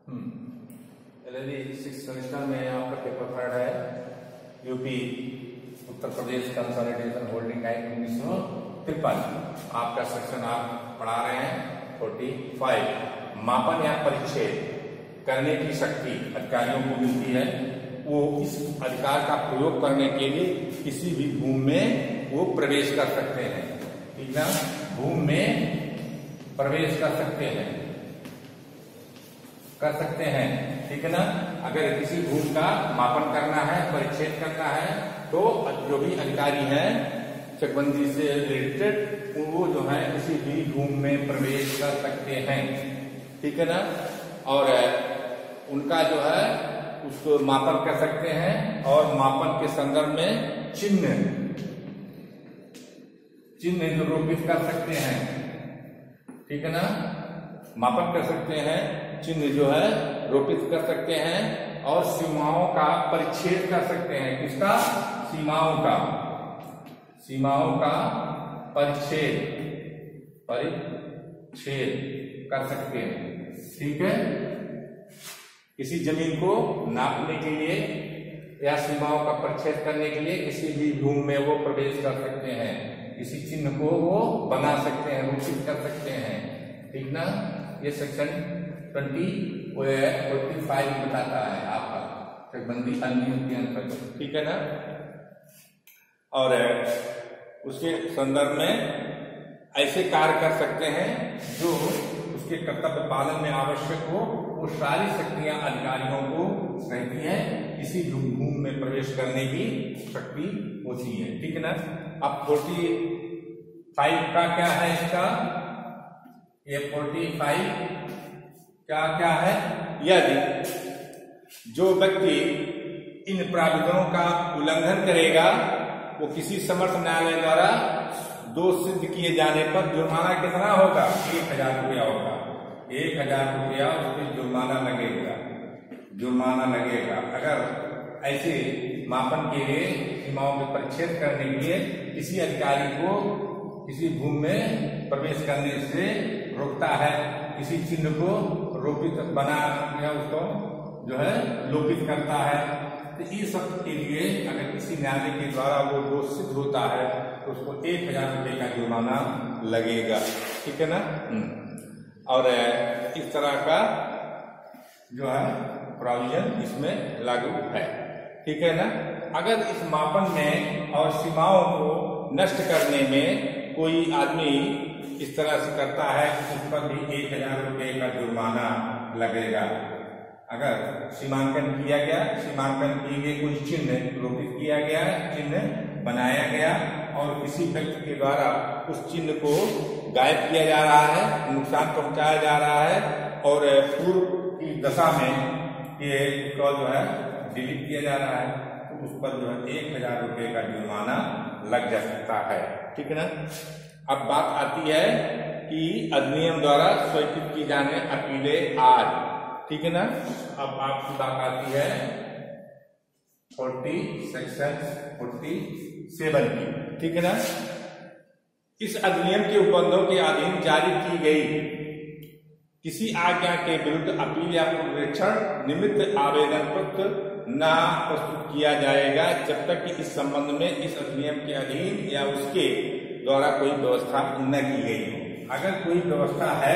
LLB 6 semester में आपका paper 3 है UP Uttar Pradesh consolidation holding act 1953। आपका सेक्शन आप पढ़ा रहे हैं 45। मापन या परिच्छेद करने की शक्ति अधिकारियों को मिलती है। वो इस अधिकार का प्रयोग करने के लिए किसी भी भूमि में वो प्रवेश कर सकते हैं। ठीक ना, भूमि में प्रवेश कर सकते हैं। ठीक है ना। अगर किसी भूमि का मापन करना है, परिच्छेद करना है, तो जो भी अधिकारी हैं चकबंदी से रिलेटेड वो जो है किसी भी भूमि में प्रवेश कर सकते हैं। ठीक है ना। और उनका जो है उसको मापन कर सकते हैं और मापन के संदर्भ में चिन्ह निरूपित कर सकते हैं। ठीक है ना। मापन कर सकते हैं, चिन्ह जो है रोपित कर सकते हैं और सीमाओं का परिच्छेद कर सकते हैं। किसका? सीमाओं का परिच्छेद कर सकते हैं। ठीक है। किसी जमीन को नापने के लिए या सीमाओं का परिच्छेद करने के लिए किसी भी भूमि में वो प्रवेश कर सकते हैं। किसी चिन्ह को वो बना सकते हैं, रोपित कर सकते हैं। ठीक ना। ये सेक्शन 45 बताता है आपका चकबंदी अधिनियम के अंतर्गत। ठीक है ना। और उसके संदर्भ में ऐसे कार्य कर सकते हैं जो उसके कर्तव्य पालन में आवश्यक हो, वो सारी शक्तियां अधिकारियों को रहती है। किसी भूमि में प्रवेश करने की शक्ति होती है। ठीक है ना। अब 45 का क्या है इसका? ये 45 क्या है? यदि जो व्यक्ति इन प्रावधानों का उल्लंघन करेगा वो किसी समर्थ न्यायालय द्वारा दोष सिद्ध किए जाने पर जुर्माना कितना होगा? 1000 रुपया होगा। 1000 रुपया उसके जुर्माना लगेगा। अगर ऐसे मापन के लिए सीमाओं में परिच्छेद करने के लिए किसी अधिकारी को किसी भूमि में प्रवेश करने से रोकता है, किसी चिन्ह को रोपित बना या उसको जो है लोपित करता है, तो इस सब के लिए अगर किसी न्यायालय के द्वारा वो दोष सिद्ध होता है तो उसको 1000 रुपये का जुर्माना लगेगा। ठीक है ना। और इस तरह का जो है प्रोविजन इसमें लागू है। ठीक है ना। अगर इस मापन में और सीमाओं को नष्ट करने में कोई आदमी इस तरह से करता है उस पर भी 1000 रुपये का जुर्माना लगेगा। अगर सीमांकन किया गया, सीमांकन किए गए कोई चिन्ह रोपित किया गया, चिन्ह बनाया गया और किसी व्यक्ति के द्वारा उस चिन्ह को गायब किया जा रहा है, नुकसान पहुंचाया जा रहा है और पूर्व की दशा में ये उसका जो है डिलीट किया जा रहा है, तो उस पर जो है 1000 रुपये का जुर्माना लग जा सकता है। ठीक है ना। अब बात आती है कि अधिनियम द्वारा स्वीकृत की जाने अपीलें आज। ठीक है ना। अब आपकी बात आती है 40 सेक्शन 47 की। ठीक है ना। इस अधिनियम के उपबंधों के अधीन जारी की गई किसी आज्ञा के विरुद्ध अपील या पुनरीक्षण निमित्त आवेदन पत्र न प्रस्तुत किया जाएगा जब तक कि इस संबंध में इस अधिनियम के अधीन या उसके द्वारा कोई व्यवस्था न की गई हो। अगर कोई व्यवस्था है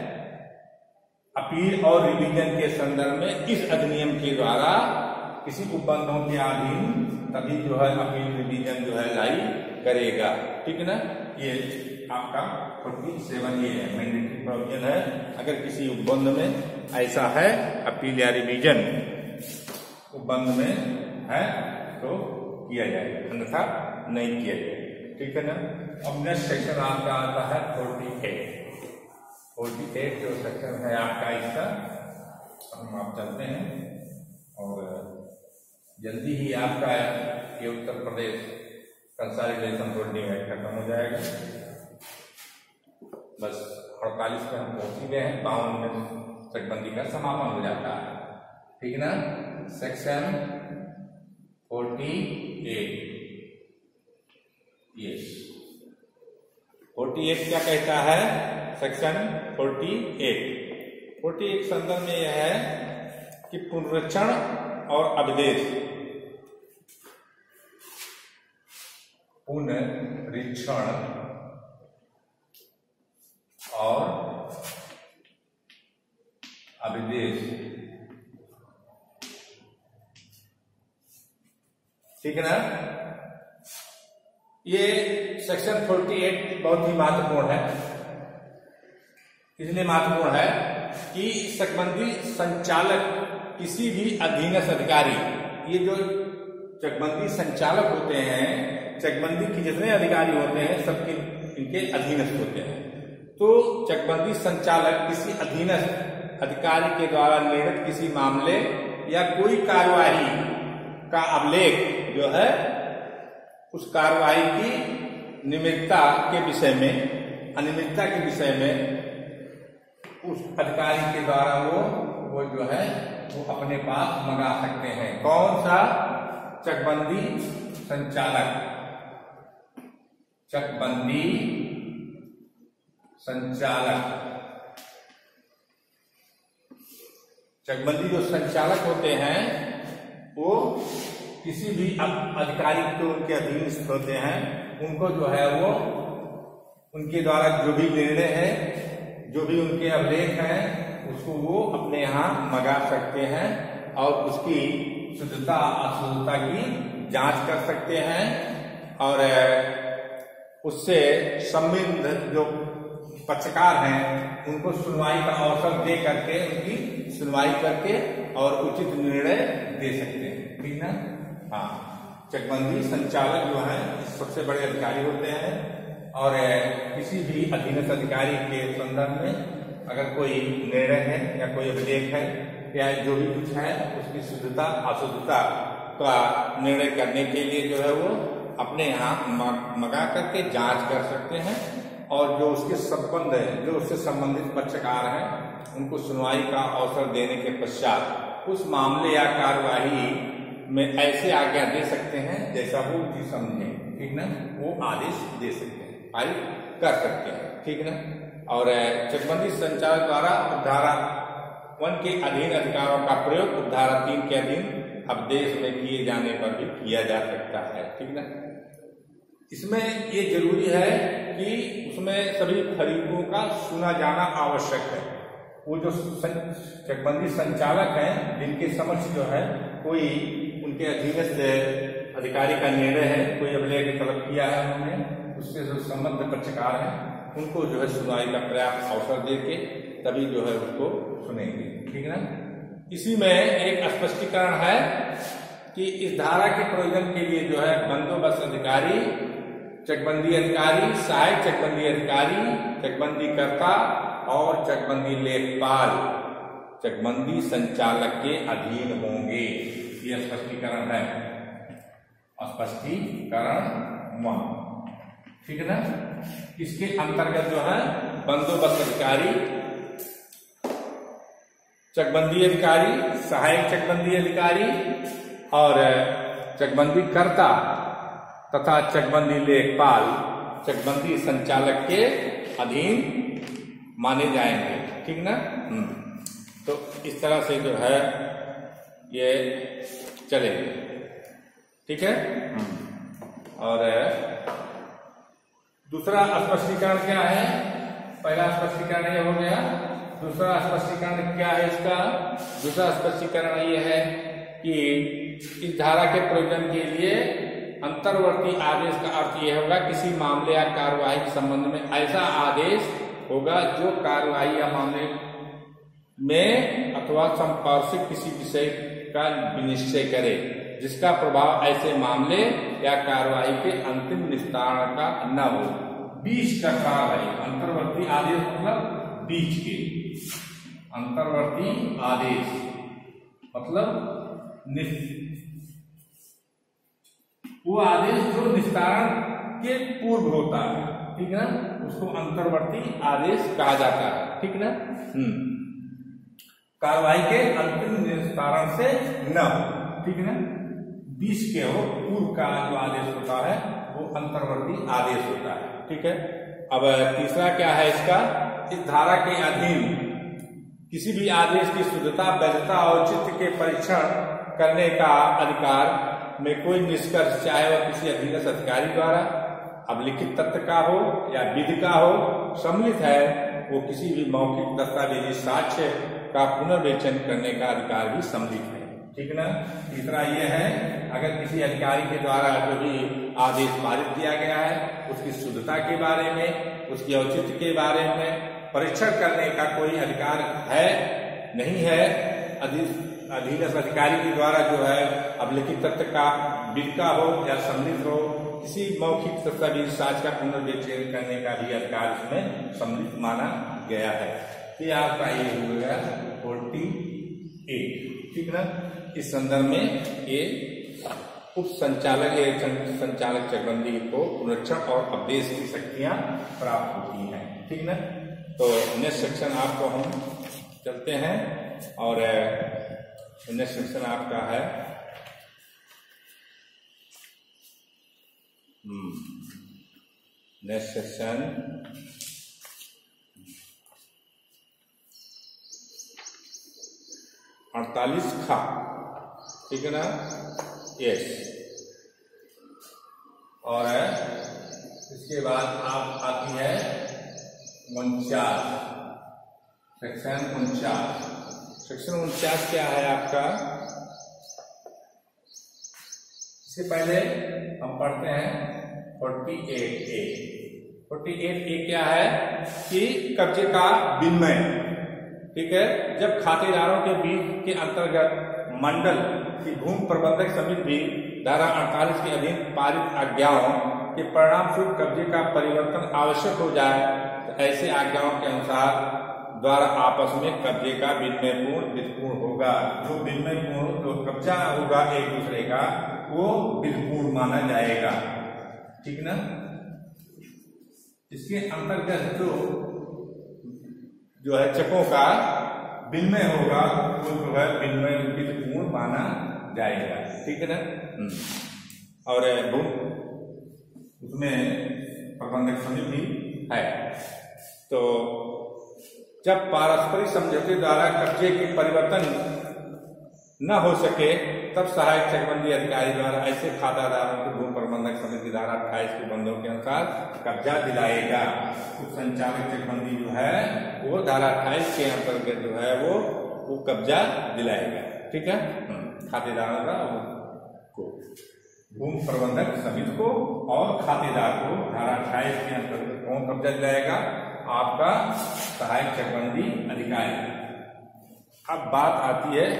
अपील और रिवीजन के संदर्भ में इस अधिनियम के द्वारा किसी उपबंधों के अधीन, तभी जो है अपील रिवीजन जो है लाई करेगा। ठीक है ना। ये आपका 47 ये है मैंडेटरी प्रोविजन है। अगर किसी उपबंध में ऐसा है अपील या रिवीजन उपबंध में है तो किया जाएगा, अन्यथा नहीं किया जाएगा। ठीक है ना। अब नेक्स्ट सेक्शन आपका आता है 48 जो सेक्शन है आपका इसका हम आप चलते हैं और जल्दी ही आपका ये Uttar Pradesh consolidation holding act खत्म हो जाएगा। बस 48 में हम पहुंच गए हैं, 52 में चकबंदी का समापन हो जाता है। ठीक है ना। सेक्शन 48 यस 48 क्या कहता है? सेक्शन 48 41 संदर्भ में यह है कि पुनरीक्षण और अभिदेश, पुनरीक्षण और अभिदेश, ठीक है ना। ये सेक्शन 48 बहुत ही महत्वपूर्ण है। इसलिए महत्वपूर्ण है कि चकबंदी संचालक किसी भी अधीनस्थ अधिकारी, ये जो चकबंदी संचालक होते हैं, चकबंदी के जितने अधिकारी होते हैं सबके इनके अधीनस्थ होते हैं। तो चकबंदी संचालक किसी अधीनस्थ अधिकारी के द्वारा निर्णित किसी मामले या कोई कार्यवाही का अभिलेख जो है, उस कार्यवाही की नियमितता के विषय में, अनियमितता के विषय में उस अधिकारी के द्वारा वो जो है वो अपने पास मंगा सकते हैं। कौन सा? चकबंदी संचालक। चकबंदी संचालक, चकबंदी जो संचालक होते हैं वो किसी भी अधिकारी जो उनके अधीनस्थ होते हैं, उनको जो है वो उनके द्वारा जो भी निर्णय है, जो भी उनके अभिलेख हैं, उसको वो अपने यहाँ मंगा सकते हैं और उसकी शुद्धता अशुद्धता की जांच कर सकते हैं और उससे संबंधित जो पक्षकार हैं उनको सुनवाई का अवसर दे करके उनकी सुनवाई करके और उचित निर्णय दे सकते हैं, ठीक ना। हाँ, चकबंदी संचालक जो है सबसे बड़े अधिकारी होते हैं और किसी भी अधीनस्थ अधिकारी के संदर्भ में अगर कोई निर्णय है या कोई अभिलेख है या जो भी कुछ है, उसकी शुद्धता अशुद्धता का निर्णय करने के लिए जो है वो अपने यहाँ मंगा करके जांच कर सकते हैं और जो उसके संबंध है, जो उससे संबंधित पक्षकार हैं, उनको सुनवाई का अवसर देने के पश्चात उस मामले या कार्यवाही में ऐसे आज्ञा दे सकते हैं जैसा वो उचित समझे, ठीक ना। वो आदेश दे सकते हैं, पारित कर सकते हैं, ठीक ना। और चकबंदी संचालक द्वारा उपधारा 1 के अधीन अधिकारों का प्रयोग उपधारा 3 के अधीन अभिदेश में किए जाने पर भी किया जा सकता है, ठीक ना। इसमें ये जरूरी है कि उसमें सभी फरीकों का सुना जाना आवश्यक है। वो जो चकबंदी संचालक हैं, जिनके समक्ष जो है कोई उनके अधीनस्थ अधिकारी का निर्णय है, कोई अभिलेख तलब किया है उन्होंने, उससे जो संबद्ध पक्षकार हैं उनको जो है सुनवाई का पर्याप्त अवसर देके तभी जो है उसको सुनेंगे, ठीक ना। इसी में एक स्पष्टीकरण है कि इस धारा के प्रयोजन के लिए जो है बंदोबस्त अधिकारी, चकबंदी अधिकारी, सहायक चकबंदी अधिकारी, चकबंदी कर्ता और चकबंदी लेखपाल चकबंदी संचालक के अधीन होंगे। ये स्पष्टीकरण है, स्पष्टीकरण 1, ठीक है ना। इसके अंतर्गत जो है बंदोबस्त अधिकारी, चकबंदी अधिकारी, सहायक चकबंदी अधिकारी और चकबंदी कर्ता तथा चकबंदी लेखपाल चकबंदी संचालक के अधीन माने जाएंगे, ठीक ना। तो इस तरह से जो है ये चलेंगे, ठीक है। और दूसरा स्पष्टीकरण क्या है? पहला स्पष्टीकरण ये हो गया। दूसरा स्पष्टीकरण क्या है इसका? दूसरा स्पष्टीकरण ये है कि इस धारा के प्रयोजन के लिए अंतर्वर्ती आदेश का अर्थ यह होगा किसी मामले या कार्यवाही के संबंध में ऐसा आदेश होगा जो कार्यवाही या मामले में अथवा संपार्श्विक किसी विषय का विनिश्चय करे, जिसका प्रभाव ऐसे मामले या कार्यवाही के अंतिम निस्तारण का न हो। बीच का कार्य, अंतर्वर्ती आदेश मतलब बीच के, अंतर्वर्ती आदेश मतलब वो आदेश जो निस्तारण के पूर्व होता है, ठीक है ना, उसको अंतर्वर्ती आदेश कहा जाता है, ठीक ना। कार्रवाई के अंतिम निस्तारण से न हो, ठीक है ना, बीच के हो, पूर्व का जो आदेश होता है वो अंतर्वर्ती आदेश होता है, ठीक है। अब तीसरा क्या है इसका? इस धारा के अधीन किसी भी आदेश की शुद्धता, वैधता और औचित्य के परीक्षण करने का अधिकार में कोई निष्कर्ष, चाहे वह किसी अधीनस्थ अधिकारी द्वारा अब लिखित तथ्य का हो या विधि का हो, सम्मिलित है, वो किसी भी मौखिक दस्तावेजी साक्ष्य का पुनर्विवेचन करने का अधिकार भी सम्मिलित है। ठीक ना। तीसरा ये है, अगर किसी अधिकारी के द्वारा जो भी आदेश पारित किया गया है उसकी शुद्धता के बारे में, उसकी औचित्य के बारे में परीक्षण करने का कोई अधिकार है नहीं है, अधीनस्थ अधिकारी के द्वारा जो है अब लिखित तथ्य का विधि का हो या सम्मिलित हो, किसी मौखिक दस्तावेज साक्ष्य का पुनर्विवेचन करने का भी अधिकार इसमें सम्मिलित माना गया है। ये आपका ये हो गया 48। ठीक ना। इस संदर्भ में ये उप संचालक संचालक चकबंदी को पुनरीक्षण और अपदेश की शक्तियां प्राप्त होती हैं। ठीक ना। तो नेक्स्ट सेक्शन आपको हम चलते हैं और नेक्स्ट सेक्शन आपका है नेक्स्ट सेक्शन अड़तालीस खा। ठीक है ना। यस। और इसके बाद आप आती है 49, सेक्शन 49। सेक्शन 49 क्या है आपका? इससे पहले हम पढ़ते हैं 48A। 48A क्या है कि कब्जे का विनिमय। ठीक है। जब खातेदारों के बीच के अंतर्गत मंडल की भूमि प्रबंधक समिति भी धारा 48 के अधीन पारित आज्ञाओं के परिणाम स्वरूप कब्जे का परिवर्तन आवश्यक हो जाए तो ऐसे आज्ञाओं के अनुसार द्वारा आपस में कब्जे का विनिमयपूर्ण विधिपूर्ण होगा। जो विनिमयपूर्ण जो कब्जा होगा एक दूसरे का वो विधिपूर्ण माना जाएगा। ठीक ना। इसके अंतर्गत जो है चकों का विनिमय होगा वो जो है विनिमय विधिपूर्ण माना जाएगा। ठीक है ना। और उसमें प्रबंधक समिति है। तो जब पारस्परिक समझौते द्वारा कब्जे के परिवर्तन न हो सके तब सहायक चकबंदी अधिकारी द्वारा ऐसे खातादारों को भूमि प्रबंधक समिति धारा 28 के बंदों के अनुसार कब्जा दिलाएगा। उप संचालक चकबंदी जो है वो धारा 28 के अंतर्गत जो है वो कब्जा दिलाएगा। ठीक है। खातेदारों का को भूमि प्रबंधक समिति को और खातेदार को धारा 28 के अंतर्गत कौन कब्जा दिलाएगा? आपका सहायक चकबंदी अधिकारी। अब बात आती है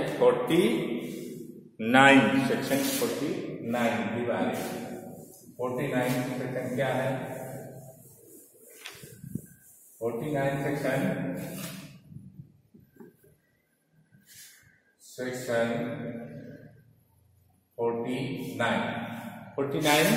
49 सेक्शन 49 के बारे में। 49 सेक्शन क्या है? 49 सेक्शन 49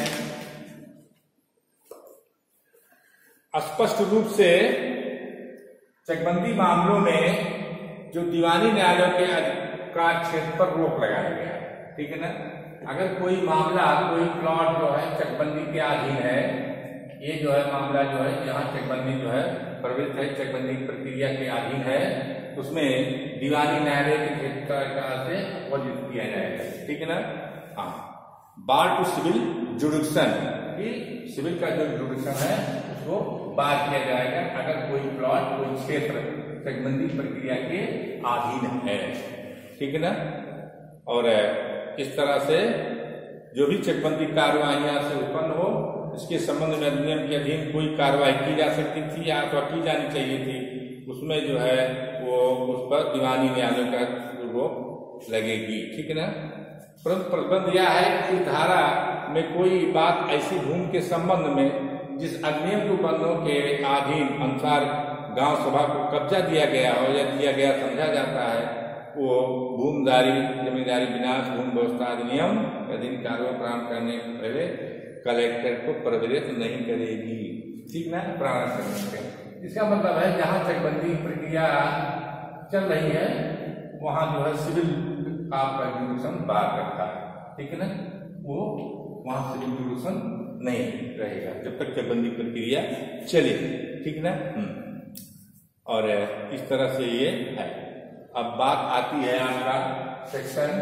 स्पष्ट रूप से चकबंदी मामलों में जो दीवानी न्यायालयों के का क्षेत्र पर रोक लगाया गया। ठीक है ना। अगर कोई मामला कोई प्लॉट जो है चकबंदी के अधीन है, ये जो है मामला जो है यहाँ चकबंदी जो है प्रवृत्त है, चकबंदी प्रक्रिया के अधीन है, उसमें दीवानी न्यायालय के क्षेत्र से वर्जित किया जाएगा। ठीक है ना। हाँ। बार टू सिविल जुडिक्शन की सिविल का जो जुडिक्शन है उसको बार किया जाएगा अगर कोई प्लॉट कोई क्षेत्र चकबंदी प्रक्रिया के अधीन है। ठीक है ना। और इस तरह से जो भी चकबंदी कार्यवाहियां से उत्पन्न हो इसके संबंध में अधिनियम के अधीन कोई कार्रवाई की जा सकती थी या अथवा की जानी चाहिए थी, उसमें जो है वो उस पर दीवानी न्यायालय का रोक लगेगी। ठीक है ना। परंतु प्रतिबंध यह है कि धारा में कोई बात ऐसी भूमि के संबंध में जिस अधिनियम के बंधों के अधीन अनुसार गांव सभा को कब्जा दिया गया हो या दिया गया समझा जाता है वो भूमिदारी जमींदारी विनाश भूमि व्यवस्था अधिनियम के अधीन कार्रवाई प्रारंभ करने के पहले कलेक्टर को प्रवृत्त नहीं करेगी। ठीक ना। प्रारंभ करने से इसका मतलब है जहां चकबंदी प्रक्रिया चल रही है वहां जो है सिविल आपका जुडिक्शन बार करता है। ठीक है ना। वो वहां सिविल जुडिक्शन नहीं रहेगा जब तक चकबंदी प्रक्रिया चलेगी। ठीक ना। और इस तरह से ये है। अब बात आती है आपका सेक्शन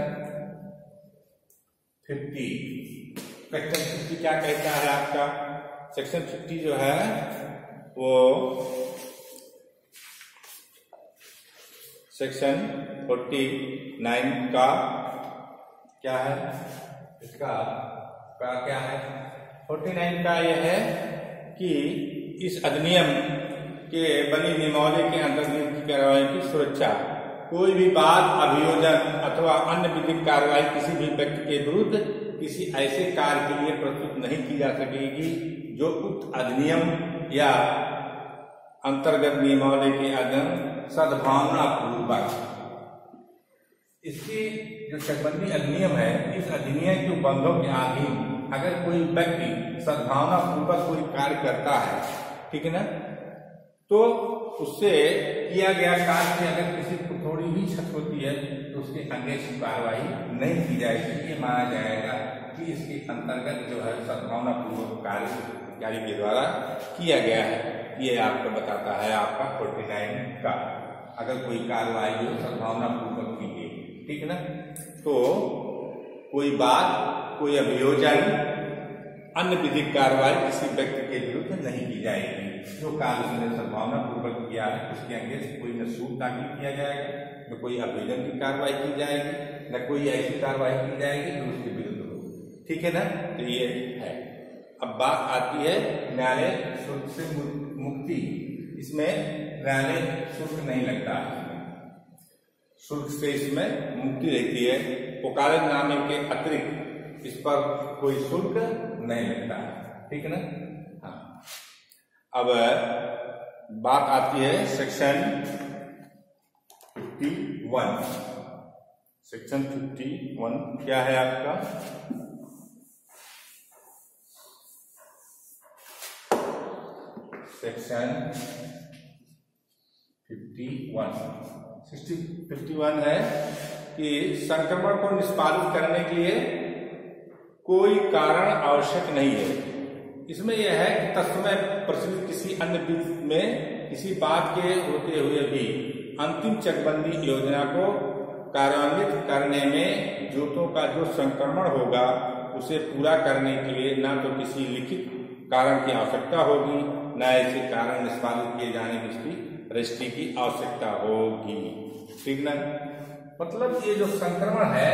50। सेक्शन 50 क्या कहता है आपका? सेक्शन 50 जो है वो सेक्शन 49 का क्या है? इसका क्या है? 49 का यह है कि इस अधिनियम के बनी नियमावली के अंतर्गत की कार्रवाई की सुरक्षा, कोई भी बात, अभियोजन अथवा अन्य विधिक कार्रवाई किसी भी व्यक्ति के विरुद्ध किसी ऐसे कार्य के लिए प्रस्तुत नहीं की जा सकेगी जो उक्त अधिनियम या अंतर्गत नियमावली के अधीन सद्भावना पूर्वक। इसकी जो चकबंदी अधिनियम है, इस अधिनियम के बंधों के अधीन अगर कोई व्यक्ति सद्भावना पूर्वक कोई कार्य करता है, ठीक है ना, तो उससे किया गया कार्य से अगर किसी को थोड़ी भी क्षति होती है तो उसके अंगेष्ट कार्रवाई नहीं की जाएगी। ये माना जाएगा कि इसके अंतर्गत जो है सद्भावना पूर्वक कार्य अधिकारी के द्वारा किया गया है। ये आपको बताता है आपका 49 का, अगर कोई कार्रवाई जो सद्भावना पूर्वक की गई, ठीक है ना, तो कोई बात, कोई अभियोजन, अन्य विधिक कार्रवाई किसी व्यक्ति के विरुद्ध नहीं की जाएगी। जो कार्य उसने सद्भावना पूर्वक किया है उसके अंगेष्ट कोई न सूट दाखिल किया जाएगा, न कोई अभियोजन की कार्रवाई की जाएगी, न कोई ऐसी कार्रवाई की जाएगी जो उसके विरुद्ध हो। ठीक है ना, तो ये है। अब बात आती है न्यायालय शुल्क से मुक्ति। इसमें न्यायालय शुल्क नहीं लगता, शुल्क से इसमें मुक्ति रहती है। वकालतनामे के अतिरिक्त इस पर कोई शुल्क नहीं लगता है। ठीक है ना। हाँ, अब बात आती है सेक्शन 51। सेक्शन 51 क्या है आपका? सेक्शन 51 है कि संक्रमण को निष्पादित करने के लिए कोई कारण आवश्यक नहीं है। इसमें यह है कि तत्समय प्रचलित किसी अन्य विधि में किसी बात के होते हुए भी अंतिम चकबंदी योजना को कार्यान्वित करने में जोतों का जो संक्रमण होगा उसे पूरा करने के लिए न तो किसी लिखित कारण की आवश्यकता होगी, न ऐसे कारण निष्पादित किए जाने की इसकी रजिस्ट्री की आवश्यकता होगी। ठीक ना। मतलब ये जो संक्रमण है,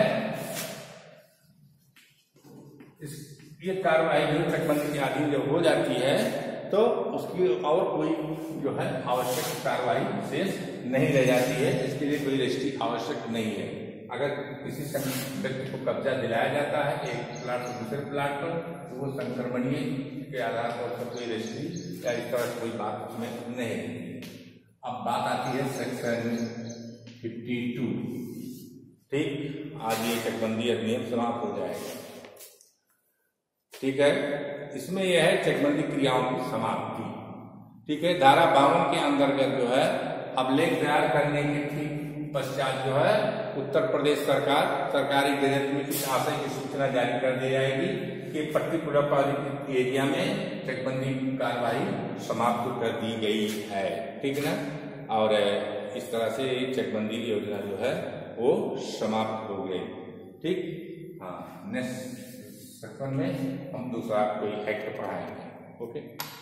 ये कार्रवाई जो चकबंदी के अधीन जब हो जाती है तो उसकी और कोई जो है आवश्यक कार्रवाई शेष नहीं रह जाती है। इसके लिए कोई रजिस्ट्री आवश्यक नहीं है। अगर किसी व्यक्ति को कब्जा दिलाया जाता है एक प्लाट से दूसरे प्लाट पर, तो वो संक्रमणीय के आधार पर कोई रजिस्ट्री या इस तरह कोई बात उसमें नहीं है। अब बात आती है सेक्शन 52। ठीक, आज ये चकबंदी अधिनियम समाप्त हो जाएगा। ठीक है, इसमें यह है चकबंदी क्रियाओं की समाप्ति। ठीक है, धारा 52 के अंतर्गत जो है अभिलेख तैयार करने के ठीक पश्चात जो है उत्तर प्रदेश सरकार सरकारी गजट में इस आशय की सूचना जारी कर दी जाएगी कि पर्टिकुलर प्रोजेक्ट एरिया में चकबंदी कार्रवाई समाप्त कर दी गई है। ठीक है ना। और इस तरह से चकबंदी योजना जो है वो समाप्त हो गई। ठीक, हाँ, नेक्स्ट सेक्शन में हम दूसरा कोई एक्ट पढ़ाएंगे। ओके।